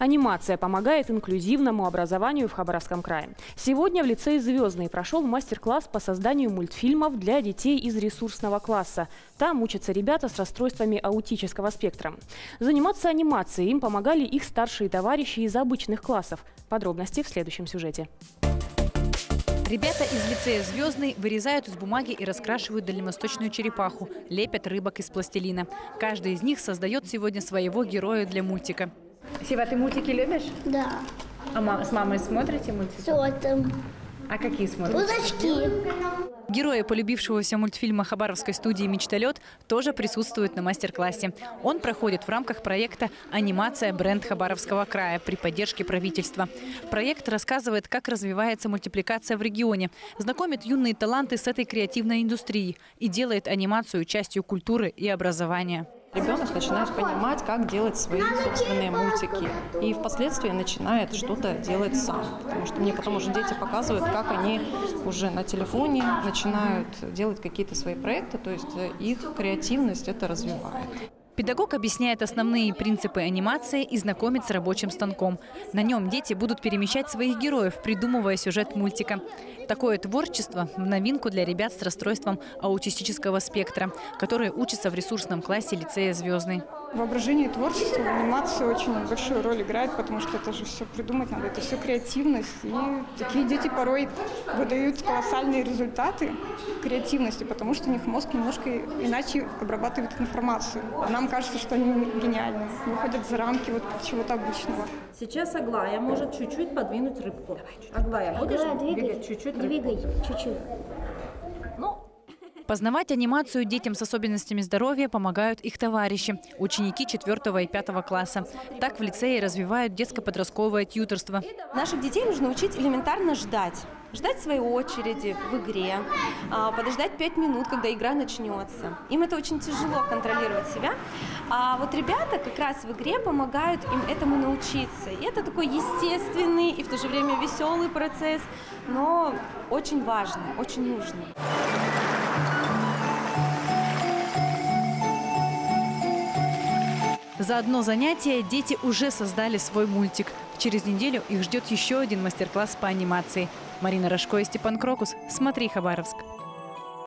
Анимация помогает инклюзивному образованию в Хабаровском крае. Сегодня в лицее «Звездный» прошел мастер-класс по созданию мультфильмов для детей из ресурсного класса. Там учатся ребята с расстройствами аутического спектра. Заниматься анимацией им помогали их старшие товарищи из обычных классов. Подробности в следующем сюжете. Ребята из лицея «Звездный» вырезают из бумаги и раскрашивают дальневосточную черепаху, лепят рыбок из пластилина. Каждый из них создает сегодня своего героя для мультика. Сева, ты мультики любишь? Да. А с мамой смотрите мультики? Смотрим. А какие смотрите? Удочки. Герои полюбившегося мультфильма хабаровской студии «Мечталет» тоже присутствуют на мастер-классе. Он проходит в рамках проекта «Анимация. Бренд Хабаровского края» при поддержке правительства. Проект рассказывает, как развивается мультипликация в регионе, знакомит юные таланты с этой креативной индустрией и делает анимацию частью культуры и образования. Ребенок начинает понимать, как делать свои собственные мультики. И впоследствии начинает что-то делать сам. Мне потом уже дети показывают, как они уже на телефоне начинают делать какие-то свои проекты. То есть их креативность это развивает. Педагог объясняет основные принципы анимации и знакомит с рабочим станком. На нем дети будут перемещать своих героев, придумывая сюжет мультика. Такое творчество в новинку для ребят с расстройством аутистического спектра, которые учатся в ресурсном классе лицея «Звездный». Воображение и творчество в анимации очень большую роль играет, потому что это же все придумать надо, это все креативность. И такие дети порой выдают колоссальные результаты креативности, потому что у них мозг немножко иначе обрабатывает информацию. Нам кажется, что они гениальны, выходят за рамки вот чего-то обычного. Сейчас Аглая может чуть-чуть подвинуть рыбку. Аглая, будешь двигать чуть-чуть рыбку? Двигай чуть-чуть. Познавать анимацию детям с особенностями здоровья помогают их товарищи, ученики 4 и 5 класса. Так в лицее развивают детско-подростковое тьюторство. Наших детей нужно учить элементарно ждать. Ждать своей очереди в игре, подождать 5 минут, когда игра начнется. Им это очень тяжело контролировать себя. А вот ребята как раз в игре помогают им этому научиться. И это такой естественный и в то же время веселый процесс, но очень важный, очень нужный. За одно занятие дети уже создали свой мультик. Через неделю их ждет еще один мастер-класс по анимации. Марина Рожко и Степан Крокус. Смотри, Хабаровск.